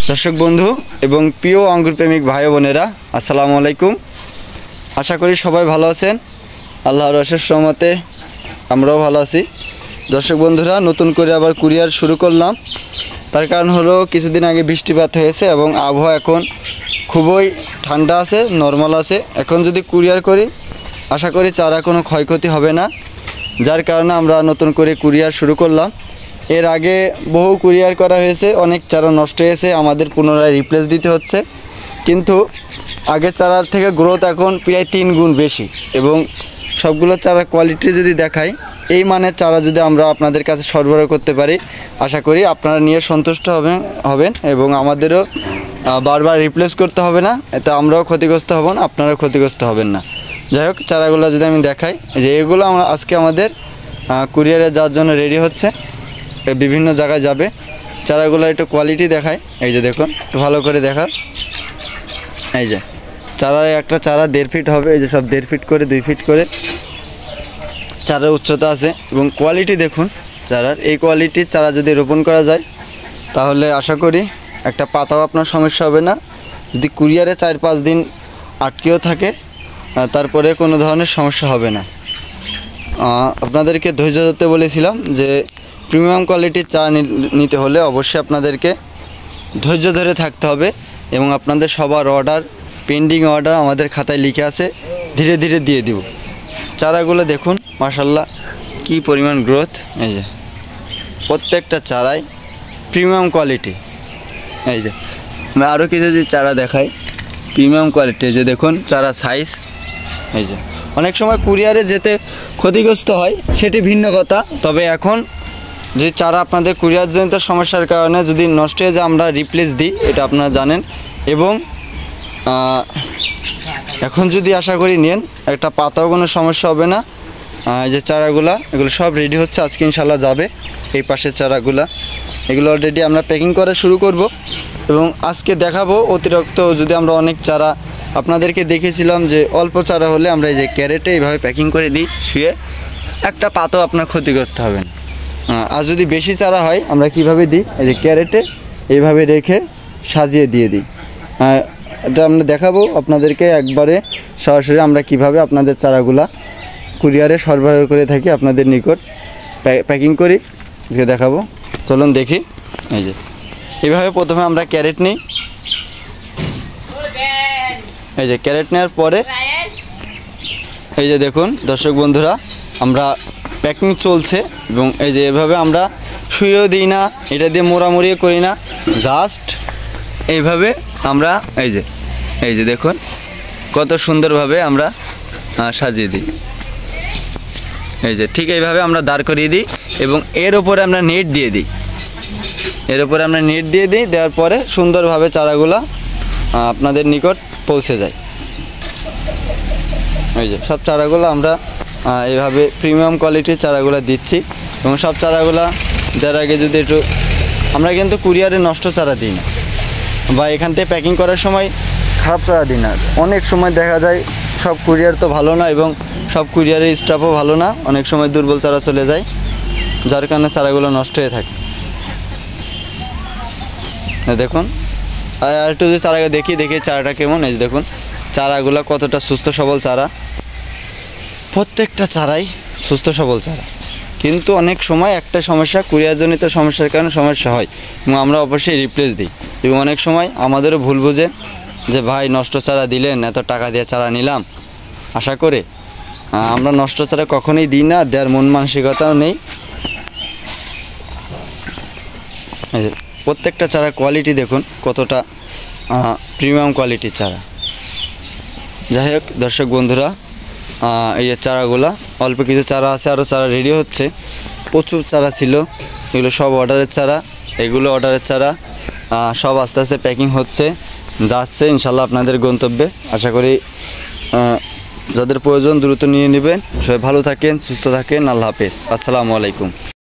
দর্শক বন্ধু এবং প্রিয় আঙ্গুর প্রেমিক ভাই বোনেরা, আসসালামু আলাইকুম। আশা করি সবাই ভালো আছেন। আল্লাহর অশেষ রহমতে আমরাও ভালো আছি। দর্শক বন্ধুরা, নতুন করে আবার কুরিয়ার শুরু করলাম। তার কারণ হলো কিছুদিন আগে বৃষ্টিপাত হয়েছে এবং আবহাওয়া এখন খুবই ঠান্ডা আছে, নর্মাল আছে। এখন যদি কুরিয়ার করি আশা করি চারা কোনো ক্ষয়ক্ষতি হবে না, যার কারণে আমরা নতুন করে কুরিয়ার শুরু করলাম। এর আগে বহু কুরিয়ার করা হয়েছে, অনেক চারা নষ্ট হয়েছে, আমাদের পুনরায় রিপ্লেস দিতে হচ্ছে। কিন্তু আগের চারার থেকে গ্রোথ এখন প্রায় 3 গুণ বেশি এবং সবগুলো চারা কোয়ালিটি যদি দেখাই, এই মানের চারা যদি আমরা আপনাদের কাছে সরবরাহ করতে পারি আশা করি আপনারা নিয়ে সন্তুষ্ট হবেন এবং আমাদেরও বারবার রিপ্লেস করতে হবে না, এতে আমরাও ক্ষতিগ্রস্ত হব না, আপনারাও ক্ষতিগ্রস্ত হবেন না। যাই হোক, চারাগুলো যদি আমি দেখাই, যে এগুলো আমরা আজকে আমাদের কুরিয়ারে যাওয়ার জন্য রেডি হচ্ছে, বিভিন্ন জায়গায় যাবে। চারাগুলো একটু কোয়ালিটি দেখায়, এই যে দেখুন, একটু ভালো করে দেখা। এই যে চারার একটা চারা 1.5 ফিট হবে, এই যে সব 1.5 ফিট করে 2 ফিট করে চারার উচ্চতা আছে এবং কোয়ালিটি দেখুন চারার। এই কোয়ালিটির চারা যদি রোপণ করা যায় তাহলে আশা করি একটা পাতাও আপনার সমস্যা হবে না। যদি কুরিয়ারে 4-5 দিন আটকেও থাকে তারপরে কোনো ধরনের সমস্যা হবে না। আপনাদেরকে ধৈর্য ধরতে বলেছিলাম যে প্রিমিয়াম কোয়ালিটির চা নিতে হলে অবশ্যই আপনাদেরকে ধৈর্য ধরে থাকতে হবে এবং আপনাদের সবার অর্ডার, পেন্ডিং অর্ডার আমাদের খাতায় লিখে আছে, ধীরে ধীরে দিয়ে দিব। চারাগুলো দেখুন মাশাআল্লাহ কি পরিমাণ গ্রোথ। এই যে প্রত্যেকটা চারাই প্রিমিয়াম কোয়ালিটি। এই যে আমি আরও কিছু যদি চারা দেখাই প্রিমিয়াম কোয়ালিটি, যে দেখুন চারা সাইজ। এই যে অনেক সময় কুরিয়ারে যেতে ক্ষতিগ্রস্ত হয় সেটি ভিন্ন কথা, তবে এখন যে চারা আপনাদের কুরিয়ারজনিত সমস্যার কারণে যদি নষ্ট হয়ে যায় আমরা রিপ্লেস দিই, এটা আপনারা জানেন। এবং এখন যদি আশা করি নেন একটা পাতাও কোনো সমস্যা হবে না। যে চারাগুলা এগুলো সব রেডি হচ্ছে, আজকে ইনশাল্লাহ যাবে। এই পাশের চারাগুলা এগুলো অলরেডি আমরা প্যাকিং করা শুরু করব এবং আজকে দেখাবো অতিরিক্ত যদি আমরা অনেক চারা আপনাদেরকে দেখেছিলাম যে অল্প চারা হলে আমরা এই যে ক্যারেটে এইভাবে প্যাকিং করে দিই শুয়ে, একটা পাতাও আপনার ক্ষতিগ্রস্ত হবে না। আর যদি বেশি চারা হয় আমরা কিভাবে দিই, এই যে ক্যারেটে এইভাবে রেখে সাজিয়ে দিয়ে দিই। এটা আমরা দেখাবো আপনাদেরকে একবারে সরাসরি আমরা কিভাবে আপনাদের চারাগুলা কুরিয়ারে সরবরাহ করে থাকি আপনাদের নিকট প্যাকিং করি, আজকে দেখাবো। চলুন দেখি। এই যে এইভাবে প্রথমে আমরা ক্যারেট নিই। এই যে ক্যারেট নেওয়ার পরে এই যে দেখুন দর্শক বন্ধুরা, আমরা প্যাকিং চলছে এবং এই যে এভাবে আমরা শুয়েও দিই না, এটা দিয়ে মোড়ামুড়িও করি না, জাস্ট এইভাবে আমরা এই যে দেখুন কত সুন্দরভাবে আমরা সাজিয়ে দিই। এই যে ঠিক এইভাবে আমরা দাঁড় করিয়ে দিই এবং এর উপরে আমরা নেট দিয়ে দিই। দেওয়ার পরে সুন্দরভাবে চারাগুলা আপনাদের নিকট পৌঁছে যায়। এই যে সব চারাগুলো আমরা এইভাবে প্রিমিয়াম কোয়ালিটির চারাগুলো দিচ্ছি এবং সব চারাগুলা দেওয়ার আগে যদি একটু, আমরা কিন্তু কুরিয়ারে নষ্ট চারা দিই না বা এখান থেকে প্যাকিং করার সময় খারাপ চারা দিই না। অনেক সময় দেখা যায় সব কুরিয়ার তো ভালো না এবং সব কুরিয়ারের স্টাফও ভালো না, অনেক সময় দুর্বল চারা চলে যায়, যার কারণে চারাগুলো নষ্ট হয়ে থাকে। দেখুন আর একটু যদি চারাকে দেখি চারাটা কেমন। এই যে দেখুন চারাগুলো কতটা সুস্থ সবল চারা, প্রত্যেকটা চারাই সুস্থ সবল চারা। কিন্তু অনেক সময় একটা সমস্যা, কুরিয়ারজনিত সমস্যার কারণে সমস্যা হয় এবং আমরা অবশ্যই রিপ্লেস দিই এবং অনেক সময় আমাদেরও ভুল বুঝে যে ভাই নষ্ট চারা দিলেন, এত টাকা দিয়ে চারা নিলাম আশা করে। আমরা নষ্ট চারা কখনোই দিই না, দেওয়ার মন মানসিকতাও নেই। প্রত্যেকটা চারা কোয়ালিটি দেখুন কতটা প্রিমিয়াম কোয়ালিটির চারা। যাই হোক দর্শক বন্ধুরা, এই যে চারাগুলা অল্প কিছু চারা আছে, আরও চারা রেডি হচ্ছে। প্রচুর চারা ছিল, এগুলো সব অর্ডারের চারা, এগুলো অর্ডারের চারা, সব আস্তে আস্তে প্যাকিং হচ্ছে, যাচ্ছে ইনশাল্লাহ আপনাদের গন্তব্যে। আশা করি যাদের প্রয়োজন দ্রুত নিয়ে নেবেন। সবাই ভালো থাকেন, সুস্থ থাকেন। আল্লাহ হাফেজ, আসসালামু আলাইকুম।